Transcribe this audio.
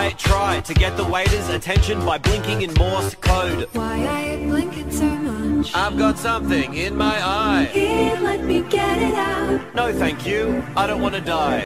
I try to get the waiter's attention by blinking in Morse code. Why are you blinking so much? I've got something in my eye. Here, let me get it out. No thank you, I don't want to die.